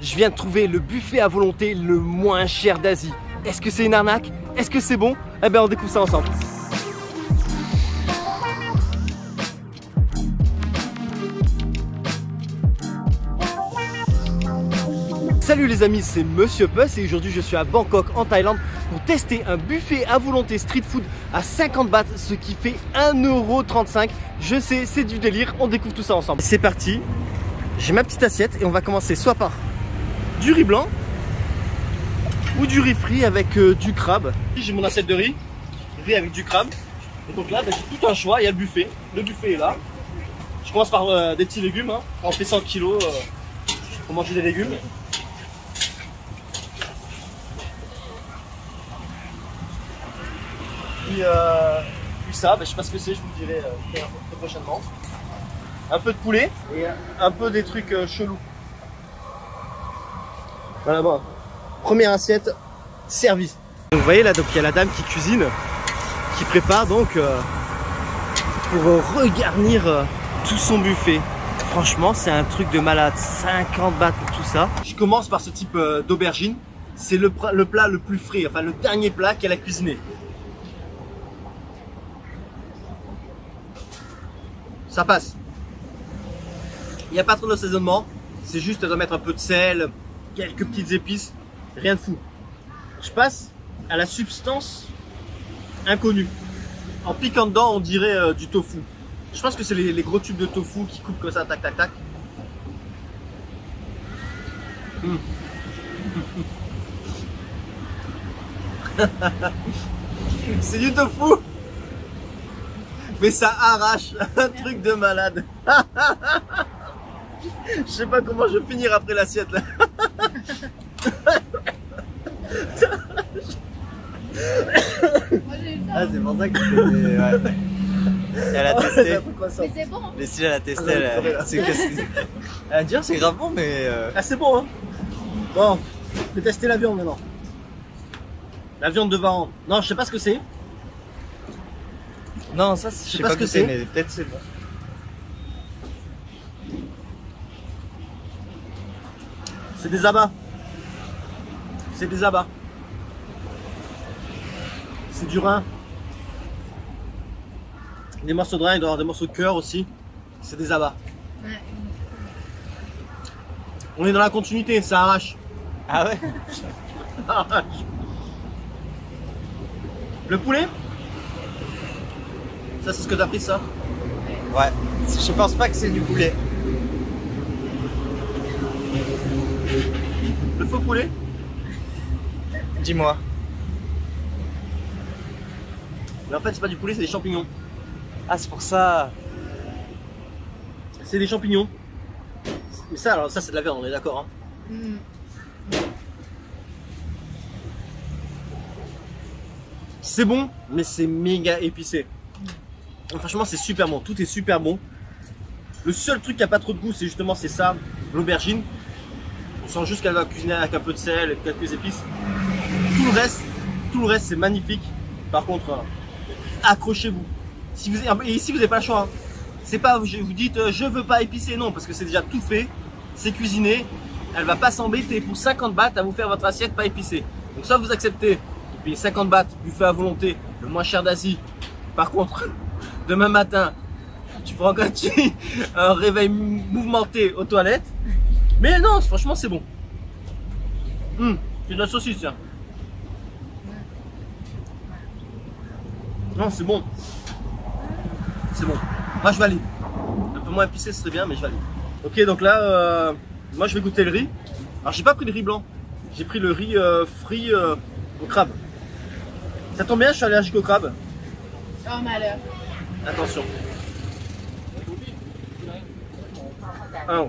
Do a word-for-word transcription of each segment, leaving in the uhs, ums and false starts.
Je viens de trouver le buffet à volonté le moins cher d'Asie. Est-ce que c'est une arnaque? Est-ce que c'est bon? Eh bien on découvre ça ensemble. Salut les amis, c'est Monsieur Puss et aujourd'hui je suis à Bangkok en Thaïlande pour tester un buffet à volonté street food à cinquante bahts, ce qui fait un euro trente-cinq. Je sais, c'est du délire, on découvre tout ça ensemble. C'est parti, j'ai ma petite assiette et on va commencer soit par du riz blanc ou du riz frit avec euh, du crabe. J'ai mon assiette de riz, riz avec du crabe. Et donc là, bah, j'ai tout un choix, il y a le buffet. Le buffet est là. Je commence par euh, des petits légumes, hein. On fait cent kilos euh, pour manger des légumes. Puis, euh, puis ça, bah, je sais pas ce que c'est, je vous le dirai euh, très, très prochainement. Un peu de poulet et un peu des trucs euh, chelous. Voilà, bon. Première assiette servie. Donc vous voyez là, donc il y a la dame qui cuisine, qui prépare donc euh, pour euh, regarnir euh, tout son buffet. Franchement, c'est un truc de malade. cinquante bahts pour tout ça. Je commence par ce type euh, d'aubergine. C'est le, le plat le plus frais, enfin le dernier plat qu'elle a cuisiné. Ça passe. Il n'y a pas trop d'assaisonnement. C'est juste de mettre un peu de sel, quelques petites épices. Rien de fou. Je passe à la substance inconnue. En piquant dedans, on dirait euh, du tofu. Je pense que c'est les, les gros tubes de tofu qui coupent comme ça, tac, tac, tac. Mmh. C'est du tofu, mais ça arrache. Un truc de malade. Je sais pas comment je vais finir après l'assiette là. Ah, c'est pour ça que c'était... Ouais. Elle a testé. Mais c'est bon. Mais si elle a testé, elle a... c'est que c'est... Elle a dit c'est grave bon, mais... Euh... Ah, c'est bon, hein. Bon, je vais tester la viande maintenant. La viande de varan. Non, je sais pas ce que c'est. Non, ça, je sais pas, pas ce que c'est, mais peut-être c'est bon. C'est des abats. C'est des abats. C'est du rein. Des morceaux de rein, il doit y avoir des morceaux de cœur aussi. C'est des abats. Ouais. On est dans la continuité, ça arrache. Ah ouais. Ça arrache. Le poulet? Ça, c'est ce que t'as pris, ça? Ouais. Je pense pas que c'est du poulet. Le faux poulet? Dis-moi. Mais en fait, c'est pas du poulet, c'est des champignons. Ah, c'est pour ça. C'est des champignons. Mais ça, alors ça, c'est de la viande, on est d'accord, hein. Mm. C'est bon, mais c'est méga épicé. Mm. Franchement, c'est super bon. Tout est super bon. Le seul truc qui a pas trop de goût, c'est justement c'est ça, l'aubergine. On sent juste qu'elle va cuisiner avec un peu de sel et quelques épices. Tout le reste, tout le reste, c'est magnifique. Par contre, euh, accrochez-vous. Si vous, et ici, vous n'avez pas le choix. Hein. C'est pas, vous dites, euh, je veux pas épicé, non, parce que c'est déjà tout fait. C'est cuisiné. Elle va pas s'embêter pour cinquante bahts à vous faire votre assiette pas épicée. Donc ça, vous acceptez. Vous payez cinquante bahts, buffet à volonté, le moins cher d'Asie. Par contre, demain matin, tu feras encore un réveil mouvementé aux toilettes. Mais non, franchement, c'est bon. Hum, c'est de la saucisse, tiens. Non, c'est bon. C'est bon. Moi, je valide. Un peu moins épicé, ce serait bien, mais je valide. Ok, donc là, euh, moi, je vais goûter le riz. Alors, j'ai pas pris le riz blanc. J'ai pris le riz euh, frit euh, au crabe. Ça tombe bien, je suis allergique au crabe. Oh, malheur. Attention. Un.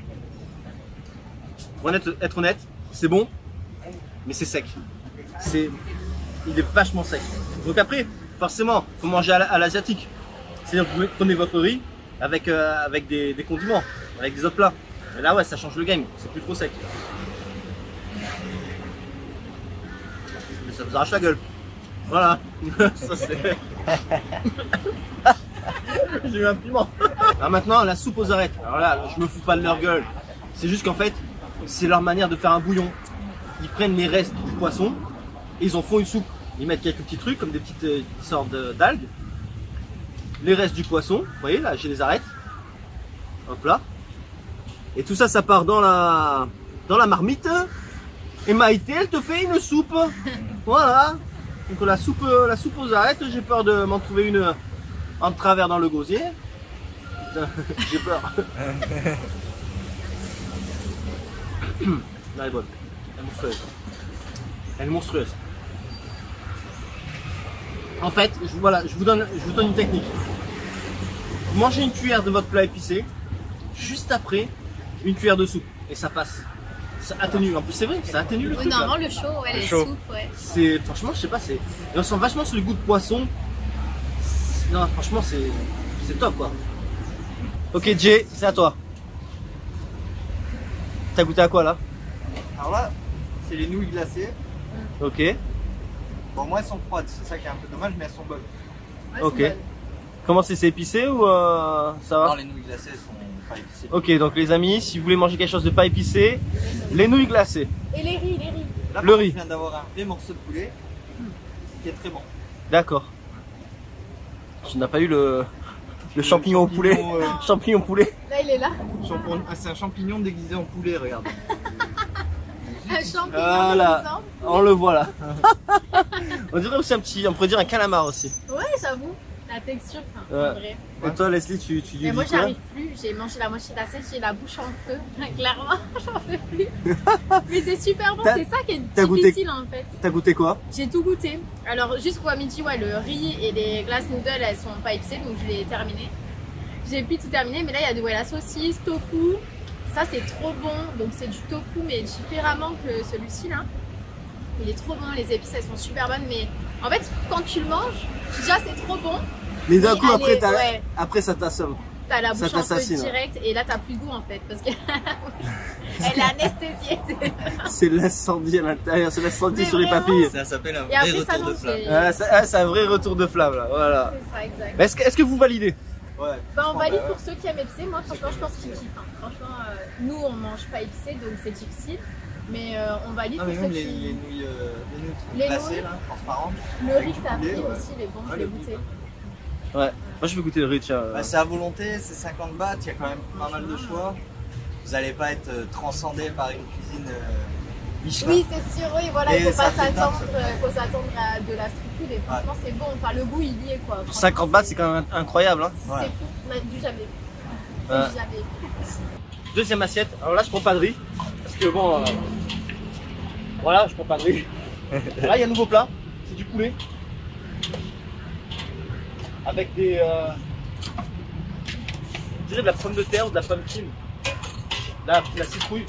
Pour être honnête, c'est bon, mais c'est sec. C'est, il est vachement sec. Donc après, forcément, faut manger à l'asiatique. C'est-à-dire que vous prenez votre riz avec, euh, avec des, des condiments, avec des autres plats. Et là, ouais, ça change le game. C'est plus trop sec. Mais ça vous arrache la gueule. Voilà. Ça c'est. J'ai eu un piment. Alors maintenant, la soupe aux arêtes. Alors là, je me fous pas de leur gueule. C'est juste qu'en fait, c'est leur manière de faire un bouillon. Ils prennent les restes du poisson et ils en font une soupe. Ils mettent quelques petits trucs comme des petites euh, sortes d'algues. Les restes du poisson, vous voyez là, je les arrête. Hop là. Et tout ça, ça part dans la, dans la marmite. Et Maïté, elle te fait une soupe. Voilà. Donc la soupe, la soupe aux arêtes, j'ai peur de m'en trouver une en travers dans le gosier. J'ai peur. Non, elle est bonne. Elle est monstrueuse. Elle est monstrueuse. En fait, je, voilà, je vous donne, je vous donne une technique. Vous mangez une cuillère de votre plat épicé, juste après une cuillère de soupe, et ça passe. Ça atténue. En plus, c'est vrai, ça atténue le Oui, truc. normalement, là. le chaud, ouais, Le les chaud. soupes, ouais. C'est franchement, je sais pas, c'est. Et on sent vachement sur le goût de poisson. Non, franchement, c'est c'est top quoi. Ok, Jay, c'est à toi. T'as goûté à quoi là? Alors là, c'est les nouilles glacées. Ok. Bon, moi, elles sont froides, c'est ça qui est un peu dommage, mais elles sont bonnes. Ouais, Ok. c'est bon. Comment c'est, c'est épicé ou euh, ça va? Non, les nouilles glacées, elles sont pas épicées. Ok, donc les amis, si vous voulez manger quelque chose de pas épicé, les nouilles glacées. Et les riz, les riz. Là, Le par riz. contre, je viens d'avoir un vrai morceau de poulet qui est très bon. D'accord. Tu n'as pas eu le, le champignon au poulet. euh, Champignon au poulet. Là, il est là. champignon- ah, c'est un champignon déguisé en poulet, regarde. Un champignon, Voilà. par exemple. On le voit là. On dirait aussi un petit, on pourrait dire un calamar aussi. Ouais, j'avoue. La texture, enfin, Ouais. en vrai. Et toi Leslie, tu, tu Mais dis moi, quoi? j'arrive plus. J'ai mangé la moitié de l'assiette, j'ai la bouche en feu. Clairement, j'en fais plus. Mais c'est super bon, T'as- c'est ça qui est t'as goûté- difficile en fait. T'as goûté quoi? J'ai tout goûté. Alors, jusqu'au midi, ouais, le riz et les glaces noodles, elles sont pas épicées, donc je les ai terminées. J'ai pu tout terminer, mais là, il y a de ouais, la saucisse, tofu. Ça, c'est trop bon. Donc, c'est du tofu, mais différemment que celui-ci là. Il est trop bon, les épices, elles sont super bonnes. Mais en fait, quand tu le manges, déjà, c'est trop bon. Mais d'un Mais coup elle après, est- t'as- ouais. après ça t'assomme. T'as la Ça bouche en feu t'assassine. direct et là t'as plus de goût en fait parce qu'elle est anesthésiée. C'est l'incendie à l'intérieur, c'est l'incendie Mais sur les vraiment. papilles. Ça s'appelle un Et vrai après ça retour non de flamme. c'est Ah, ça- ah, c'est un vrai retour de flamme là, voilà. c'est ça exact. Mais Est-ce que, est-ce que vous validez? Ouais. Bah on Bon, valide bah, pour ceux qui aiment épicé, moi franchement je pense qu'ils kiffent. hein. Franchement euh, nous on mange pas épicé donc c'est difficile. Mais euh, on valide Non, pour mais ceux même les, qui. les nouilles, euh, les nouilles Les glacées, nouilles. là, transparentes. Le avec riz du que t'as poulet, pris ouais. aussi, il est bon, Ouais, je l'ai le goûté. riz, Ouais. Moi je vais goûter le riz, tiens. Bah, c'est à volonté, c'est cinquante bahts, il y a quand même pas mal de choix. Vous n'allez pas être euh, transcendé par une cuisine euh, Michelin. Oui c'est sûr, oui voilà, il Et faut pas ça fait s'attendre, tard, euh, faut s'attendre à de la street food et franchement c'est bon, enfin le goût il y est quoi. Pour Franchement, cinquante bahts, c'est quand même incroyable. Hein. C'est Ouais. fou, on a du jamais. C'est Ouais. du jamais. Deuxième assiette. Alors là, je prends pas de riz. Parce que bon. euh, Voilà, je prends pas de riz. Là, il y a un nouveau plat. C'est du poulet. Avec des. Euh... Je dirais de la pomme de terre ou de la pumpkin. Là, de la citrouille.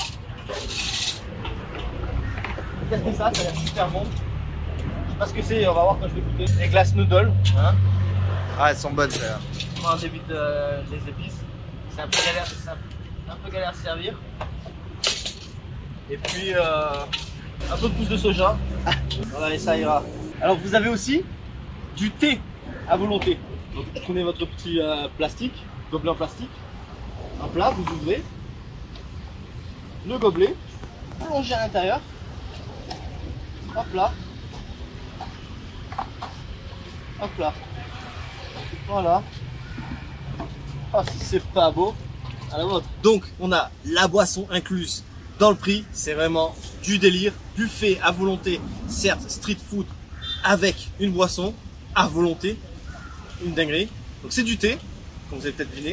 Testez ça, ça a l'air super bon. Je sais pas ce que c'est, on va voir quand je vais goûter. Les glaces noodles. Hein. Ah, elles sont bonnes, celles-là. On débute euh, les épices. C'est un peu galère, c'est un, un peu galère à servir. Et puis euh, un peu de pousse de soja. Voilà, et ça ira. Alors vous avez aussi du thé à volonté. Donc vous prenez votre petit euh, plastique, gobelet en plastique, un plat, vous ouvrez le gobelet, plongez à l'intérieur. Hop là. Hop là. Voilà. Ah, si c'est pas beau, à la vôtre. Donc, on a la boisson incluse dans le prix. C'est vraiment du délire. Buffet à volonté, certes, street food avec une boisson à volonté. Une dinguerie. Donc, c'est du thé, comme vous avez peut-être deviné.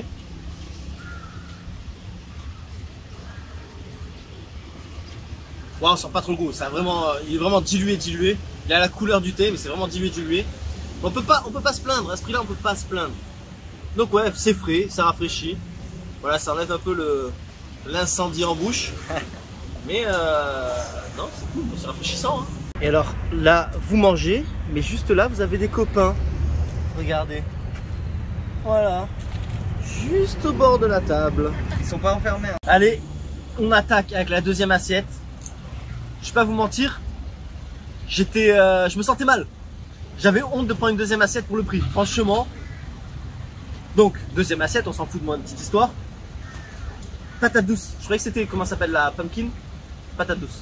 Waouh, on sent pas trop le goût. Ça a vraiment, il est vraiment dilué, dilué. Il a la couleur du thé, mais c'est vraiment dilué, dilué. On peut pas, on peut pas se plaindre. À ce prix-là, on peut pas se plaindre. Donc ouais, c'est frais, ça rafraîchit. Voilà, ça enlève un peu le l'incendie en bouche. Mais euh, non, c'est cool, c'est rafraîchissant. Hein. Et alors là, vous mangez, mais juste là, vous avez des copains. Regardez. Voilà. Juste au bord de la table. Ils sont pas enfermés. Hein. Allez, on attaque avec la deuxième assiette. Je vais pas vous mentir, j'étais, euh, je me sentais mal. J'avais honte de prendre une deuxième assiette pour le prix. Franchement. Donc, deuxième assiette, on s'en fout de moi, une petite histoire. Patate douce. Je croyais que c'était, comment ça s'appelle, la pumpkin. patates douces.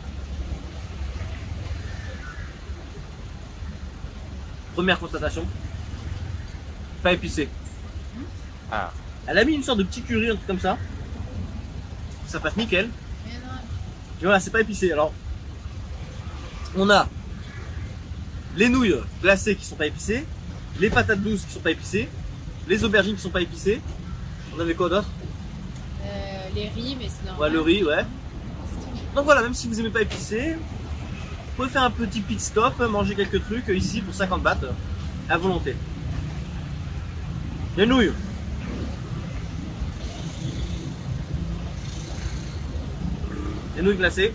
Première constatation, pas épicé. Ah. Elle a mis une sorte de petit curry, un truc comme ça. Ça passe nickel. Mais non. Et voilà, c'est pas épicé. Alors, on a les nouilles glacées qui sont pas épicées, les patates douces qui sont pas épicées, les aubergines qui sont pas épicées. On avait quoi d'autre? Euh, les riz, mais c'est normal. Ouais, le riz, ouais. Donc voilà, même si vous aimez pas épicé, vous pouvez faire un petit pit stop, manger quelques trucs ici pour cinquante bahts à volonté. Les nouilles. Les nouilles glacées.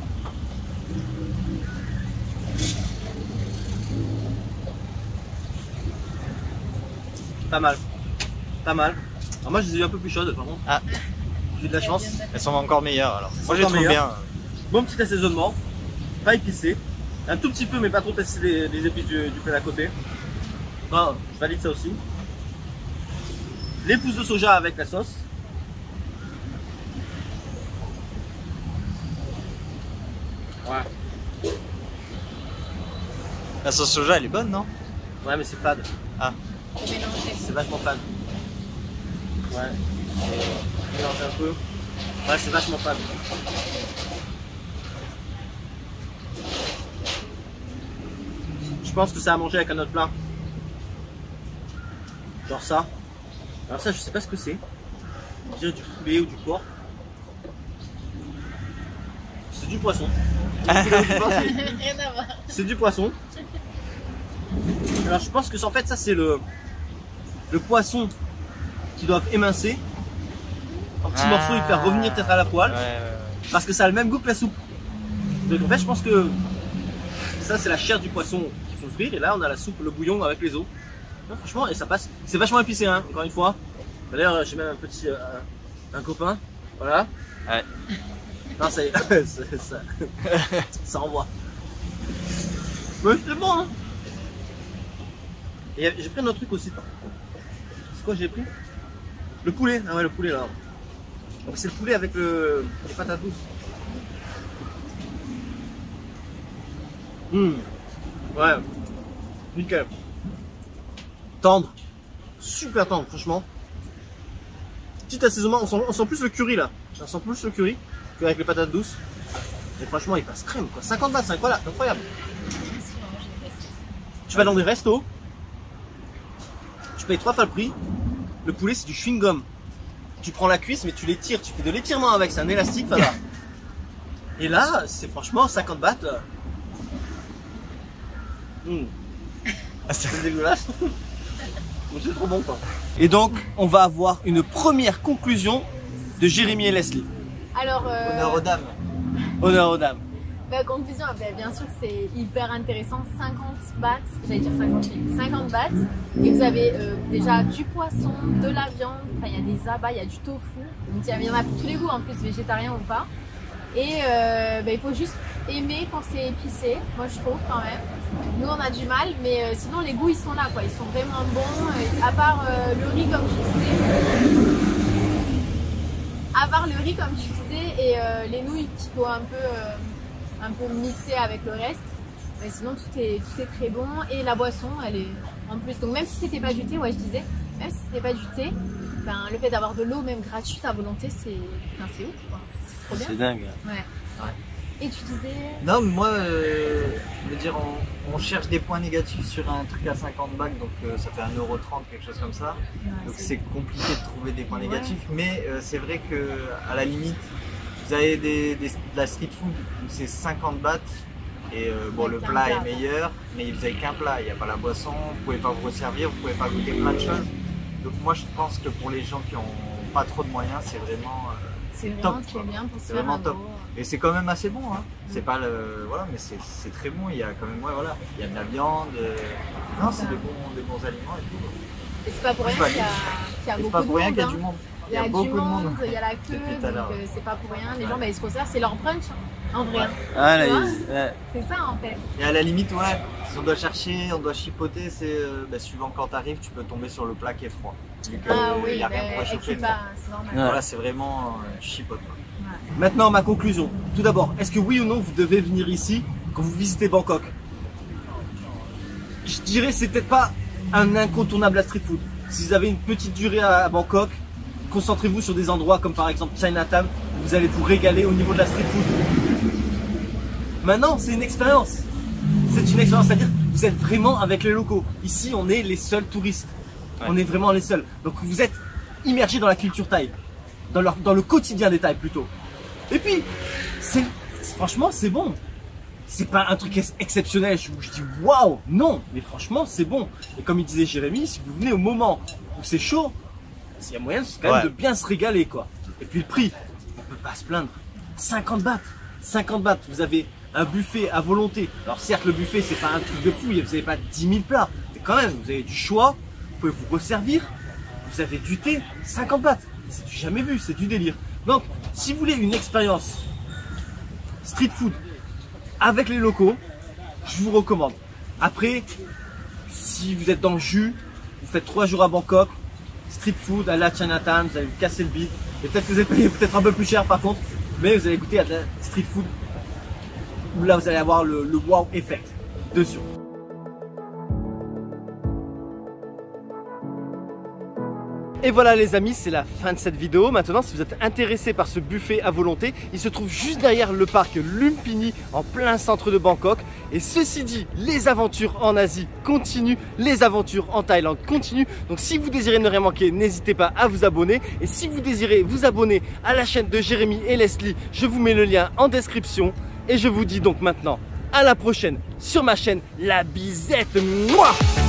Pas mal. Pas mal. Alors moi je les ai eu un peu plus chaudes par contre. Ah. J'ai eu de la chance. Elles sont encore meilleures alors. Elles Moi sont je les encore trouve bien. meilleures. Bon petit assaisonnement. Pas épicé. Un tout petit peu mais pas trop tester les, les épices du, du plat d'à côté. Non, je valide ça aussi. Les pousses de soja avec la sauce. Ouais. La sauce soja elle est bonne non? Ouais mais c'est fade. Ah. Faut mélanger. C'est vachement fade. Ouais. Et mélange un peu. Ouais c'est vachement fade. Je pense que ça a mangé avec un autre plat. Genre ça. Alors ça je sais pas ce que c'est. Je dirais du poulet ou du porc. C'est du poisson. Rien à voir. C'est du poisson. Alors je pense que en fait ça c'est le, le poisson qu'ils doivent émincer en petits Ah. morceaux et faire revenir peut-être à la poêle. Ouais, ouais, ouais. Parce que ça a le même goût que la soupe. Donc en fait je pense que ça c'est la chair du poisson qu'il faut frire et là on a la soupe, le bouillon avec les os. Non, franchement et ça passe. C'est vachement épicé hein, encore une fois. D'ailleurs j'ai même un petit euh, un copain. Voilà. Ouais. Non ça y est, ça, ça, ça envoie. Mais c'est bon hein. Et j'ai pris un autre truc aussi. C'est quoi j'ai pris? Le poulet. Ah ouais le poulet là. Donc c'est le poulet avec le, les patates douces. Mmh. Ouais. Nickel. Tendre. Super tendre franchement. Petit assaisonnement. On sent, on sent plus le curry là. On sent plus le curry qu'avec les patates douces. Et franchement il passe crème quoi. cinquante bahts, c'est incroyable. incroyable. Tu vas dans des restos. Tu payes trois fois le prix. Le poulet c'est du chewing-gum. Tu prends la cuisse mais tu l'étires, tu fais de l'étirement avec, c'est un élastique, voilà. Et là, c'est franchement cinquante bahts. Mmh. C'est dégueulasse. C'est trop bon quoi. Et donc, on va avoir une première conclusion de Jérémy et Leslie. Alors, euh, Honneur aux dames. Honneur aux dames. bah, conclusion, bah, bien sûr que c'est hyper intéressant. cinquante bahts, j'allais dire cinquante mille, cinquante bahts. Et vous avez euh, déjà du poisson, de la viande, enfin, il y a des abats, il y a du tofu. Donc il y en a pour tous les goûts en plus, végétarien ou pas. Et euh, bah, il faut juste aimer quand c'est épicé, moi je trouve quand même. Nous on a du mal, mais euh, sinon les goûts ils sont là quoi, ils sont vraiment bons. Et à part euh, le riz comme je disais, à part le riz comme tu disais et euh, les nouilles qu'il faut un peu, euh, un peu mixer avec le reste. Mais sinon tout est, tout est très bon et la boisson elle est en plus. Donc même si c'était pas du thé, ouais je disais, même si c'était pas du thé, ben, le fait d'avoir de l'eau même gratuite à volonté c'est enfin, c'est ouf quoi. C'est trop bien. C'est dingue. Ouais. Ouais. Et tu disais. Non, mais moi, euh, je veux dire, on, on cherche des points négatifs sur un truc à cinquante bahts, donc euh, ça fait un euro trente, quelque chose comme ça. Ouais, Donc c'est- c'est compliqué de trouver des points Ouais. négatifs, mais euh, c'est vrai que à la limite, vous avez des, des- de la street food où c'est cinquante bahts et euh, bon, Il y a le qu'un plat plat, est meilleur, mais vous avez qu'un plat, il n'y a pas la boisson, vous pouvez pas vous resservir, vous pouvez pas goûter plein de choses. Donc moi, je pense que pour les gens qui ont pas trop de moyens, c'est vraiment euh, C'est vraiment top, très quoi. bien pour se C'est faire vraiment un top. gros. Et c'est quand même assez bon, hein. C'est pas le. Voilà, mais c'est c'est très bon. Il y a quand même. Ouais, voilà. Il y a de la viande. euh, Non, c'est des bons, des bons aliments et tout. Et c'est pas pour rien Je qu'il y a, qu'il y a C'est beaucoup pas de pour rien monde. qu'il y a hein. du monde. Il y a, beaucoup du de monde, monde. il y a la queue, Depuis tout à donc l'heure. euh, c'est pas pour rien. Les Ouais. gens bah, ils se resservent, c'est leur brunch en vrai. hein. Ah, Tu vois là, C'est ça en fait. Et à la limite, ouais, si on doit chercher, on doit chipoter, c'est euh, bah, suivant quand t'arrives, tu peux tomber sur le plat qui est froid. Vu que, Ah euh, oui, il y a rien bah, pour et réchauffer. puis, bah, c'est normal. Ouais. Voilà, c'est vraiment euh, chipote. quoi. Ouais. Maintenant, ma conclusion. Tout d'abord, est-ce que oui ou non vous devez venir ici quand vous visitez Bangkok? Je dirais c'est peut-être pas un incontournable à street food. Si vous avez une petite durée à Bangkok, concentrez-vous sur des endroits comme par exemple Chinatown, où vous allez vous régaler au niveau de la street food. Maintenant, c'est une expérience. C'est une expérience, c'est-à-dire vous êtes vraiment avec les locaux. Ici, on est les seuls touristes. Ouais. On est vraiment les seuls. Donc vous êtes immergés dans la culture thaï, dans, leur, dans le quotidien des Thaïs plutôt. Et puis, c'est franchement, c'est bon. C'est pas un truc exceptionnel où je dis waouh, non, mais franchement, c'est bon. Et comme il disait Jérémy, si vous venez au moment où c'est chaud, il y a moyen quand même ouais. de bien se régaler quoi. Et puis le prix, on peut pas se plaindre. cinquante bahts, cinquante bahts, vous avez un buffet à volonté. Alors certes, le buffet, c'est pas un truc de fou, vous n'avez pas dix mille plats. Mais quand même, vous avez du choix, vous pouvez vous resservir, vous avez du thé, cinquante bahts. C'est du jamais vu, c'est du délire. Donc, si vous voulez une expérience street food avec les locaux, je vous recommande. Après, si vous êtes dans le jus, vous faites trois jours à Bangkok, street food, allez à Chinatown, vous allez vous casser le bide. Et peut-être que vous allez payer peut-être un peu plus cher par contre, mais vous allez goûter à de la street food où là vous allez avoir le, le wow effect dessus. Et voilà les amis, c'est la fin de cette vidéo. Maintenant, si vous êtes intéressé par ce buffet à volonté, il se trouve juste derrière le parc Lumpini, en plein centre de Bangkok. Et ceci dit, les aventures en Asie continuent, les aventures en Thaïlande continuent. Donc si vous désirez ne rien manquer, n'hésitez pas à vous abonner. Et si vous désirez vous abonner à la chaîne de Jérémy et Leslie, je vous mets le lien en description. Et je vous dis donc maintenant à la prochaine sur ma chaîne La Bizette. Mouah!